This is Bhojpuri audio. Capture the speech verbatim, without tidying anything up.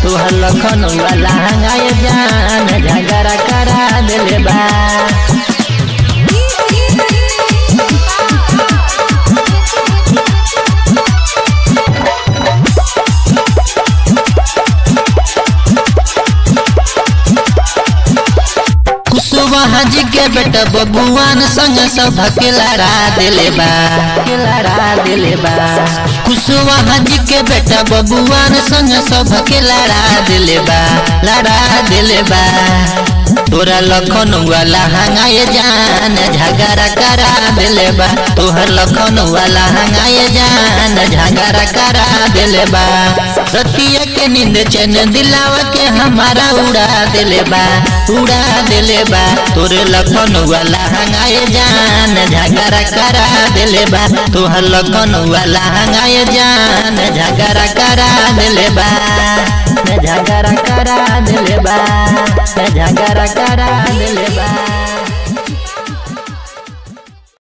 तोहर लखन वाला हंगाए जान झगड़ा करा दिले बा। कुशवाहा जी के बेटा बबुआन संग सब के लड़ा दिले बा के लड़ा दिले बा। कुशवाहा जी के बेटा बबुआन संग सब के लड़ा दिले बा लड़ा दिले बा। तोरा लखन वाला हंगाए जान झगड़ा करा दिले बा। तोहर लखन वाला हंगाए जान झगड़ा करा दिले बा। रतिया के नींद चैन दिलावा के हमारा उड़ा दिले बा उड़ा दिले बा। तोरे लखन वाला हंगाए जान झगड़ा करा दिले बा। तोहर लखन वाला हंगाए जान झगड़ा करा दिले बा झगड़ा करा दिले बा झगड़ा करा दिले बा।